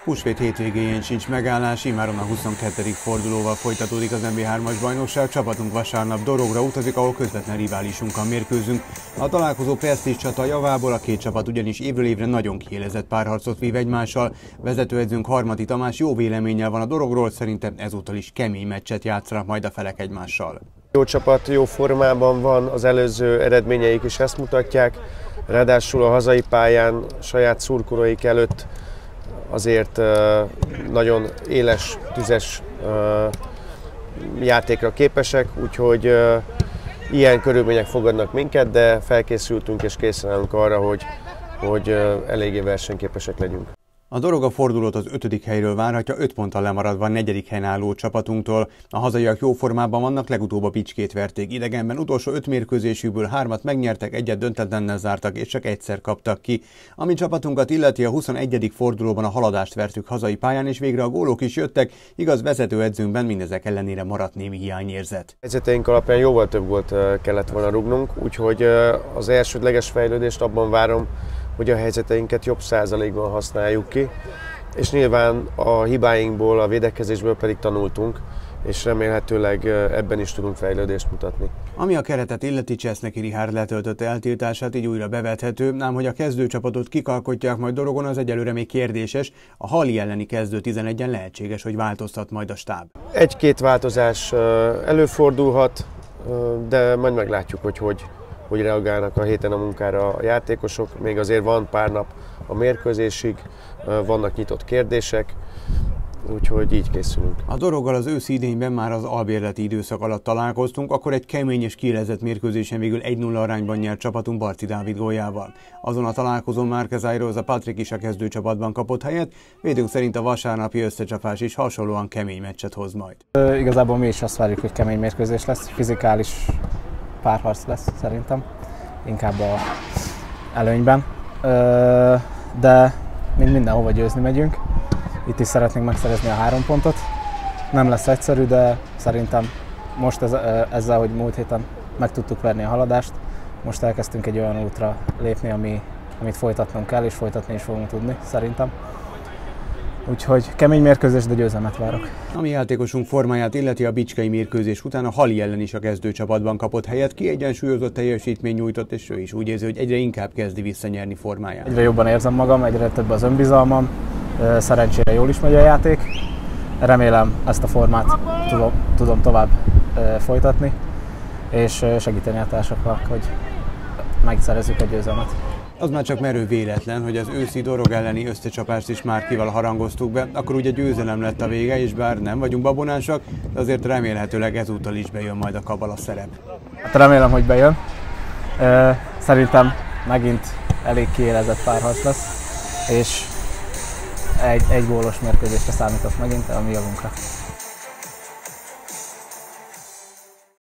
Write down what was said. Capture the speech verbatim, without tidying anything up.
Húsvét hétvégéjén sincs megállás, immáron a huszonkettedik fordulóval folytatódik az en bé hármas bajnokság. Csapatunk vasárnap Dorogra utazik, ahol közvetlen riválisunkkal mérkőzünk. A találkozó presztízs csata javából, a két csapat ugyanis évről évre nagyon kiélezett párharcot vív egymással. Vezetőedzőnk Harmati Tamás jó véleménnyel van a Dorogról, szerintem ezúttal is kemény meccset játszanak majd a felek egymással. Jó csapat, jó formában van, az előző eredményeik is ezt mutatják, ráadásul a hazai pályán saját szurkolóik előtt azért nagyon éles, tüzes játékra képesek, úgyhogy ilyen körülmények fogadnak minket, de felkészültünk és készen állunk arra, hogy, hogy eléggé versenyképesek legyünk. A Dorog a fordulót az ötödik helyről várhatja, öt ponttal lemaradva a negyedik helyen álló csapatunktól. A hazaiak jó formában vannak, legutóbb a Bicskét verték idegenben, utolsó öt mérkőzésükből hármat megnyertek, egyet döntetlennel zártak és csak egyszer kaptak ki. Ami csapatunkat illeti, a huszonegyedik fordulóban a haladást vertük hazai pályán, és végre a gólok is jöttek, igaz vezetőedzőnkben mindezek ellenére maradt némi hiányérzet. Helyzeteink alapján jóval több gólt kellett volna rúgnunk, úgyhogy az elsődleges fejlődést abban várom, hogy a helyzeteinket jobb százalékban használjuk ki, és nyilván a hibáinkból, a védekezésből pedig tanultunk, és remélhetőleg ebben is tudunk fejlődést mutatni. Ami a keretet illeti, Cseszneki Richárd letöltötte eltiltását, így újra bevethető, ám hogy a kezdőcsapatot kikalkotják majd Dorogon, az egyelőre még kérdéses. A Hali elleni kezdő tizenegyen lehetséges, hogy változtat majd a stáb. Egy-két változás előfordulhat, de majd meglátjuk, hogy hogy. hogy reagálnak a héten a munkára a játékosok. Még azért van pár nap a mérkőzésig, vannak nyitott kérdések, úgyhogy így készülünk. A Doroggal az őszi idényben már az albérleti időszak alatt találkoztunk, akkor egy kemény és kiélezett mérkőzésen végül egy nulla arányban nyert csapatunk Barci Dávid góljával. Azon a találkozón Márquez Airoza Patrik is a kezdőcsapatban kapott helyet, védőnk szerint a vasárnapi összecsapás is hasonlóan kemény meccset hoz majd. Ö, igazából mi is azt várjuk, hogy kemény mérkőzés lesz, fizikális párharc lesz szerintem, inkább a előnyben, de mint mindenhova győzni megyünk. Itt is szeretnénk megszerezni a három pontot. Nem lesz egyszerű, de szerintem most ez, ezzel, hogy múlt héten meg tudtuk verni a haladást, most elkezdtünk egy olyan útra lépni, ami, amit folytatnunk kell, és folytatni is fogunk tudni, szerintem. Úgyhogy kemény mérkőzés, de győzelmet várok. Ami játékosunk formáját illeti, a bicskei mérkőzés után a Hali ellen is a kezdőcsapatban kapott helyet, kiegyensúlyozott teljesítmény nyújtott, és ő is úgy érzi, hogy egyre inkább kezdi visszanyerni formáját. Egyre jobban érzem magam, egyre több az önbizalmam, szerencsére jól is megy a játék. Remélem ezt a formát tudom, tudom tovább folytatni, és segíteni a társaknak, hogy megszerezzük a győzelmet. Az már csak merő véletlen, hogy az őszi Dorog elleni összecsapást is Márkival harangoztuk be, akkor ugye győzelem lett a vége, és bár nem vagyunk babonások, de azért remélhetőleg ezúttal is bejön majd a kabala szerep. Hát remélem, hogy bejön. Szerintem megint elég kiélezett párharc lesz, és egy, egy gólos mérkőzésre számítok megint, a mi javunkra.